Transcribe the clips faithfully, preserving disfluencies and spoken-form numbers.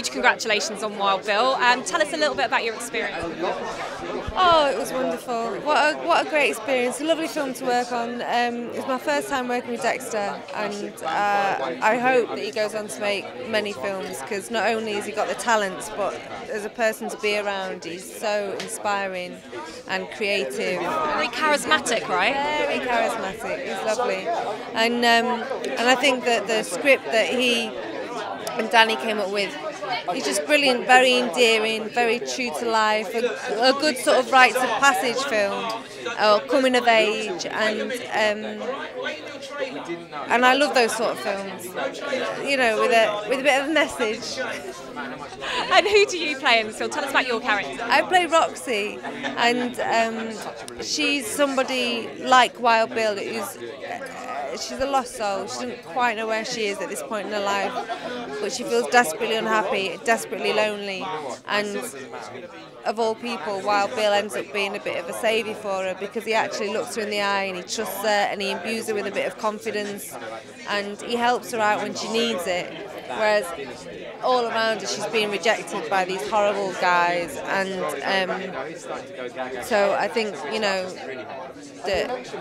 huge congratulations on Wild Bill. Um, tell us a little bit about your experience. Oh, it was wonderful. What a, what a great experience. A lovely film to work on. Um, it was my first time working with Dexter, and uh, I hope that he goes on to make many films, because not only has he got the talents, but as a person to be around, he's so inspiring and creative. Very charismatic, right? Very charismatic. He's lovely. And, um, and I think that the script that he and Danny came up with, he's just brilliant, very endearing, very true to life, a, a good sort of rites of passage film, or coming of age, and um, and I love those sort of films, you know, with a with a bit of a message. And who do you play in this film? Tell us about your character. I play Roxy, and um, she's somebody like Wild Bill who's. She's a lost soul. She doesn't quite know where she is at this point in her life, but she feels desperately unhappy, desperately lonely, and of all people, Wild Bill ends up being a bit of a saviour for her, because he actually looks her in the eye and he trusts her and he imbues her with a bit of confidence, and he helps her out when she needs it, whereas all around her she's being rejected by these horrible guys. And um, so I think, you know, that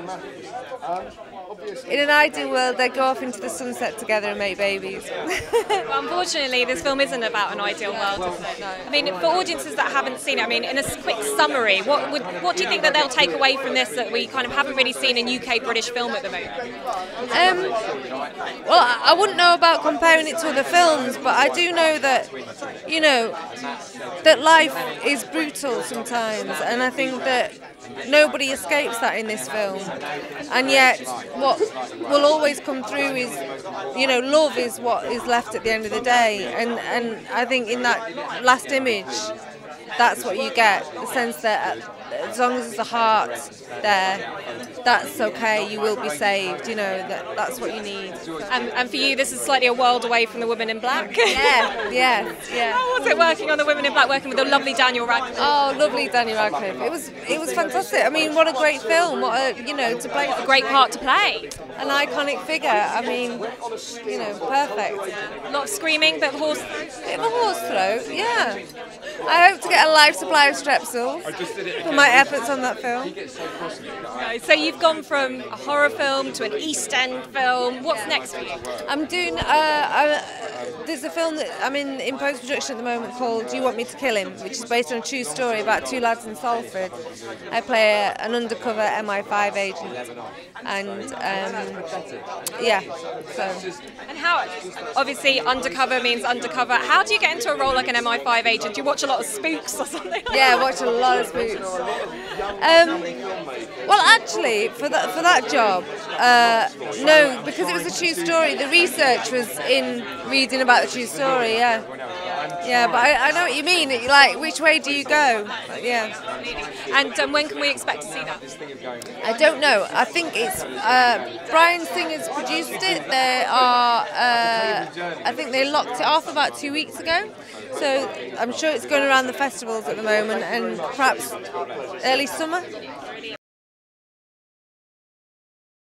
in an ideal world they'd go off into the sunset together and make babies. Well, unfortunately, this film isn't about an ideal world, is it? No. I mean, for audiences that haven't seen it, I mean, in a quick summary, what would, what do you think that they'll take away from this that we kind of haven't really seen in U K British film at the moment? Um, well, I wouldn't know about comparing it to other films, but I do know that, you know, that life is brutal sometimes, and I think that nobody escapes that in this film, and yet what will always come through is, you know, love is what is left at the end of the day, and and I think in that last image, that's what you get, the sense that as long as there's a heart there, that's okay, you will be saved, you know, that that's what you need. And, and for you, this is slightly a world away from The Woman in Black. Yeah, yeah, yeah. How was it working on The Woman in Black, working with the lovely Daniel Radcliffe? Oh, lovely Daniel Radcliffe. It was it was fantastic. I mean, what a great film. What a, you know, to play a great part to play. An iconic figure. I mean, you know, perfect. A lot of screaming, bit of horse Bit of a horse throat, yeah. I hope to get a life supply of Strepsils for my efforts on that film. So you've gone from a horror film to an East End film. What's next for you? I'm doing, uh, uh, there's a film that I'm in, in post-production at the moment called Do You Want Me to Kill Him?, which is based on a true story about two lads in Salford. I play a, an undercover M I five agent, and um, yeah, so. And how, obviously undercover means undercover. How do you get into a role like an M I five agent? Do you watch a lot of Spooks or something like Yeah, that? watch a lot of Spooks. Um, well, actually, for that for that job, uh, no, because it was a true story. The research was in reading about the true story. Yeah, yeah. But I, I know what you mean. Like, which way do you go? But, yeah. And um, when can we expect to see that? I don't know. I think it's uh, Brian Singer's produced it. They are. Uh, I think they locked it off about two weeks ago. So I'm sure it's going around the festivals at the moment, and perhaps early summer.